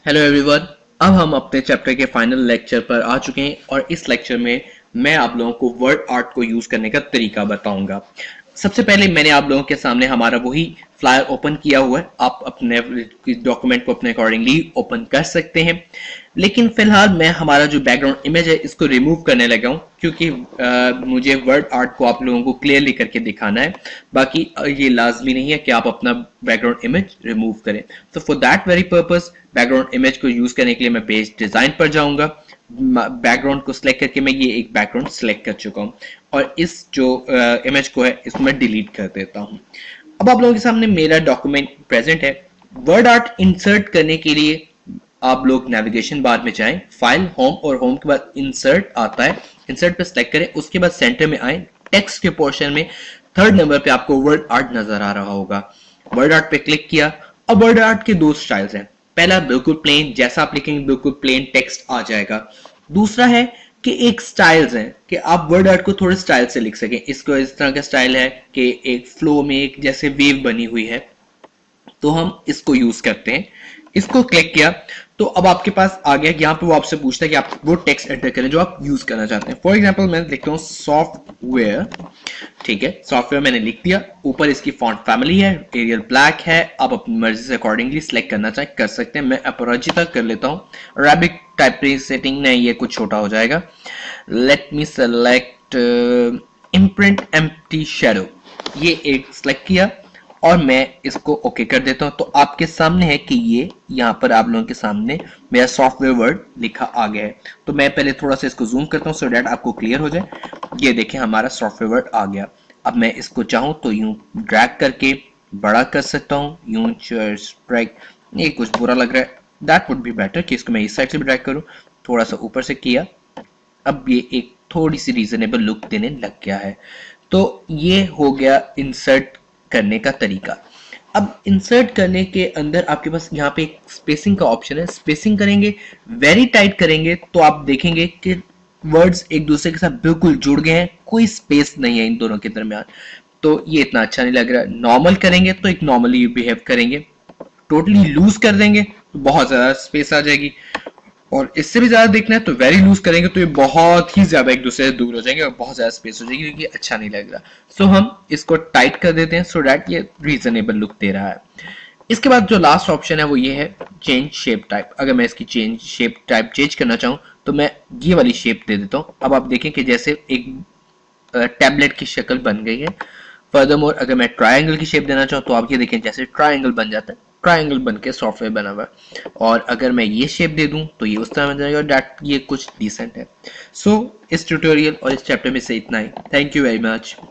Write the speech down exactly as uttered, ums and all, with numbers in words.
Hello everyone. अब हम अपने चैप्टर के फाइनल लेक्चर पर आ चुके हैं और इस लेक्चर में मैं आप लोगों को वर्ड आर्ट को यूज करने का तरीका बताऊंगा। सबसे पहले मैंने आप लोगों के सामने हमारा वही फ्लायर ओपन किया हुआ है। आप अपने डॉक्यूमेंट को अपने अकॉर्डिंगली ओपन कर सकते हैं, लेकिन फिलहाल मैं हमारा जो बैकग्राउंड इमेज है इसको रिमूव करने लगा हूं क्योंकि आ, मुझे वर्ड आर्ट को आप लोगों को क्लियरली करके दिखाना है। बाकी ये लाजमी नहीं है कि आप अपना बैकग्राउंड इमेज रिमूव करें। तो for that very purpose background image को यूज करने के लिए मैं पेज डिजाइन पर जाऊंगा। बैकग्राउंड को सिलेक्ट करके मैं ये एक बैकग्राउंड सिलेक्ट कर चुका हूं और इस जो इमेज को है इसको मैं डिलीट कर देता हूं। अब आप लोगों के सामने मेरा डॉक्यूमेंट प्रेजेंट है। वर्ड आर्ट इंसर्ट करने के लिए आप लोग नेविगेशन बार में जाएं, फाइल, होम और होम के बाद इंसर्ट आता है, इंसर्ट पे सिलेक्ट करें। उसके बाद सेंटर में आए, टेक्स्ट के पोर्शन में थर्ड नंबर पे आपको वर्ड आर्ट नजर आ रहा होगा। वर्ड आर्ट पे क्लिक किया। अब वर्ड आर्ट के दो स्टाइल्स हैं। पहला बिल्कुल प्लेन, जैसा आप लिखेंगे बिल्कुल प्लेन टेक्स्ट आ जाएगा। दूसरा है कि एक स्टाइल्स है कि आप वर्ड आर्ट को थोड़े स्टाइल से लिख सकें। इसको इस तरह का स्टाइल है कि एक फ्लो में एक जैसे वेव बनी हुई है, तो हम इसको यूज करते हैं। इसको क्लिक किया तो अब आपके पास आ गया। यहाँ पे वो आपसे पूछता है कि आप वो टेक्स्ट एंटर करें जो आप यूज करना चाहते हैं। फॉर एग्जांपल मैं लिखता हूँ सॉफ्टवेयर। ठीक है, सॉफ्टवेयर मैंने लिख दिया। ऊपर इसकी फॉन्ट फैमिली है, एरियल ब्लैक है। आप अपनी मर्जी से अकॉर्डिंगली सिलेक्ट करना चाहे कर सकते हैं। मैं अपराजी तक कर लेता हूँ। अरेबिक टाइप सेटिंग नहीं, ये कुछ छोटा हो जाएगा। Let me select imprint empty shadow, ये एक सिलेक्ट किया और मैं इसको ओके कर देता हूं। तो आपके सामने है कि ये यहाँ पर आप लोगों के सामने मेरा सॉफ्टवेयर वर्ड लिखा आ गया है। तो मैं पहले थोड़ा सा इसको जूम करता हूँ सो डैट आपको क्लियर हो जाए। ये देखें हमारा सॉफ्टवेयर वर्ड आ गया। अब मैं इसको चाहूँ तो यूं ड्रैग करके बड़ा कर सकता हूँ, यूं ड्रैग। ये कुछ बुरा लग रहा है, दैट वुड बी बेटर कि इसको मैं इस साइड से भी ड्रैग करूँ। थोड़ा सा ऊपर से किया, अब ये एक थोड़ी सी रीजनेबल लुक देने लग गया है। तो ये हो गया इंसर्ट करने का तरीका। अब इंसर्ट करने के अंदर आपके पास यहाँ पे एक स्पेसिंग का ऑप्शन है। स्पेसिंग करेंगे, वेरी टाइट करेंगे तो आप देखेंगे कि वर्ड्स एक दूसरे के साथ बिल्कुल जुड़ गए हैं, कोई स्पेस नहीं है इन दोनों के दरमियान। तो ये इतना अच्छा नहीं लग रहा। नॉर्मल करेंगे तो एक नॉर्मली बिहेव करेंगे। टोटली लूज कर देंगे तो बहुत ज्यादा स्पेस आ जाएगी, और इससे भी ज्यादा देखना है तो वेरी लूज करेंगे तो ये बहुत ही ज्यादा एक दूसरे से दूर हो जाएंगे और बहुत ज्यादा स्पेस हो जाएगी, क्योंकि अच्छा नहीं लग रहा। सो हम इसको टाइट कर देते हैं सो डैट ये रीजनेबल लुक दे रहा है। इसके बाद जो लास्ट ऑप्शन है वो ये है चेंज शेप टाइप। अगर मैं इसकी चेंज शेप टाइप चेंज करना चाहूँ तो मैं ये वाली शेप दे देता हूँ। अब आप देखें कि जैसे एक टैबलेट की शक्ल बन गई है। फर्दरमोर अगर मैं ट्रायंगल की शेप देना चाहूँ तो आप ये देखें जैसे ट्रायंगल बन जाता है, ट्रायंगल बन के सॉफ्टवेयर बना हुआ है। और अगर मैं ये शेप दे दूं तो ये उस तरह बन जाएगा। डैट ये कुछ डिसेंट है। सो so, इस ट्यूटोरियल और इस चैप्टर में से इतना ही। Thank you very much.